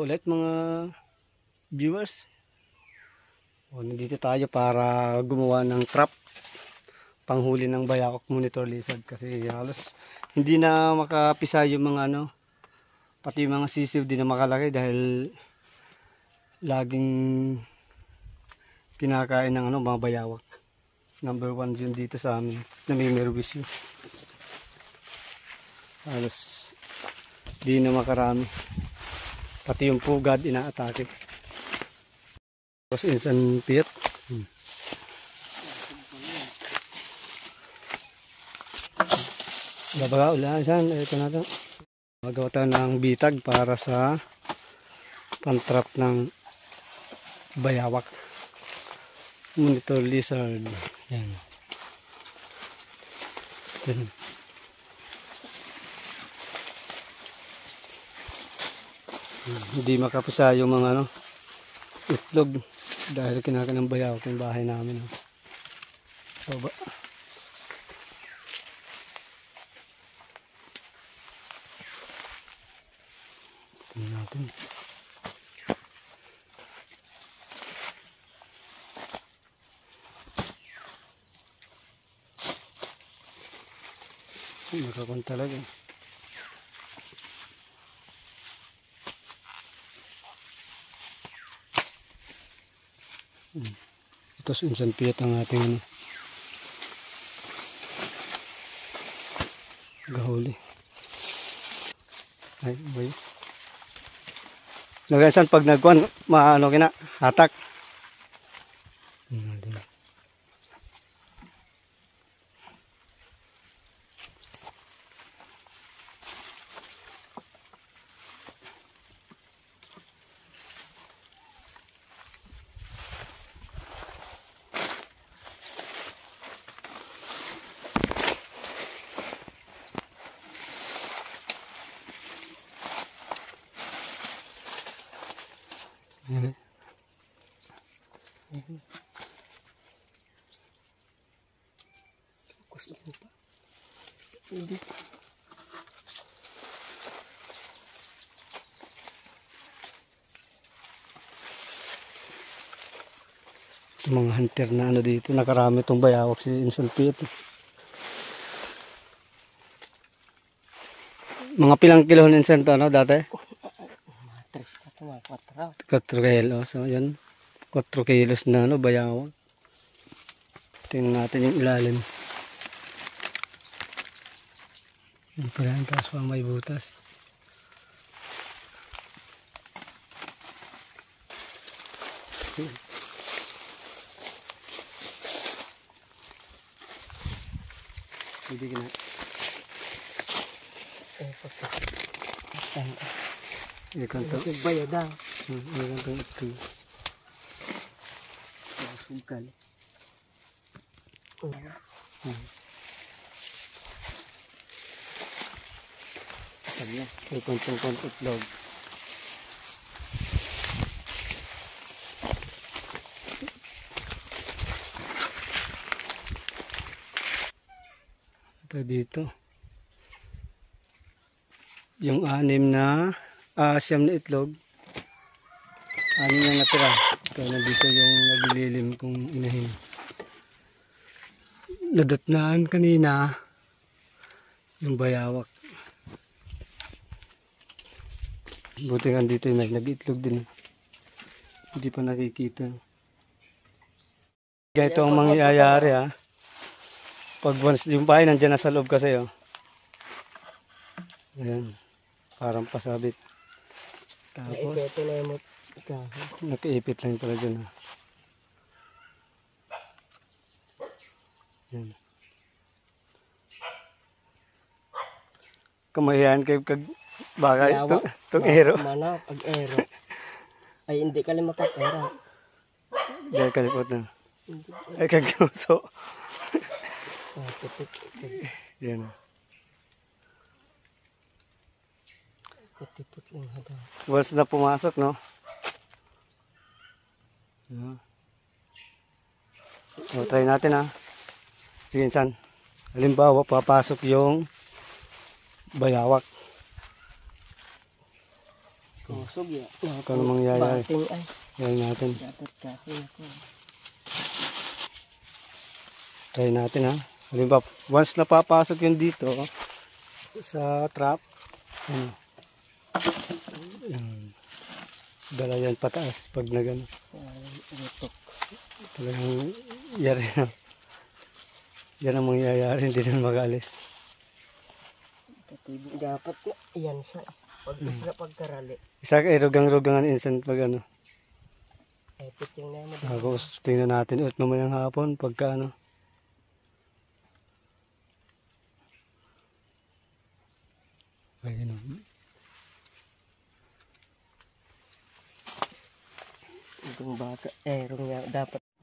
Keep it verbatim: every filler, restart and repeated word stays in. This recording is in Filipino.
ulit mga viewers. O, nandito tayo para gumawa ng trap panghuli ng bayawak monitor lizard kasi halos hindi na makapisa yung mga ano, pati yung mga sisiw di na makalaki dahil laging kinakain ng ano, mga bayawak. Number one yun dito sa amin na may merwisyo. Halos di na makarami. Pati yung pugad inaatake. Tapos insan pit. Hmm. Babaga ulan san. Ito na ito. Magawa tayo ng bitag para sa pantrap ng bayawak. Monitor lizard. Yan. Yan. Hindi makapisa yung mga ano, itlog dahil kinakain ng bayawak yung bahay namin. So, ba? Tingnan natin. Nakakon talaga. Hmm. Ito sa insan piyat ang ating ano, gahuli. Ay, bay. Nagasan pag nagkuhan, maano kina, hatak. Hmm, Yan. Fokus ako pa. Hindi. Mga hunter na ano dito, nakarami itong bayawak si insan pit. Mga pilang kilo insan to ano dati? four kilos. So, yan. four kilos na ano, bayawak. Tingnan natin yung ilalim. Yan pala yung taas pa may butas. Hindi ka na. Ini kanto. Bayad dah. Ini kanto itu. Sungkan. Sana. Ini kanto-kanto itlog. Ito dito. Yung anim na ah, siyam na itlog. Anim na natira. Ito nandito yung naglililim kong inahin. Nadatnaan kanina yung bayawak. Buti nga dito yung nag-itlog din. Hindi pa nakikita. Ito ang mangyayari ha. Pag once yung bahay nandiyan na sa loob kasi oh. Ayan. Parang pasabit. Tapos nakaipit lang pala dyan ha. Ayan. Kamahiyan kayo kag bagay itong ero. Mana pag ero. Ay hindi kalimutan pera. Dahil kalimot na. Ay kagluso. Yan. Once na pumasok, no? Uh. So, try natin, ha? Sige, insan. Halimbawa, papasok yung bayawak. Kusog yan. Kung ano mangyayari. Bating ay. Try natin. Dapat kahoy ako. Try natin ha. Halimbawa, once napapasok yun dito sa trap, yun. Yun. Dala yan pataas pag na gano'n. Rutok. Talagang yari na. Yan ang mangyayari, hindi na mag-alis. Katibo. Dapat na. Yan siya. Pag Hmm. isla pagkarali. Isa ka, rugang-rugangan instant pag ano. Epit yung naman. Tapos tingnan natin ulit mamayang hapon pagka ano. Ayun o. Itong baka. Eh, rung dapat.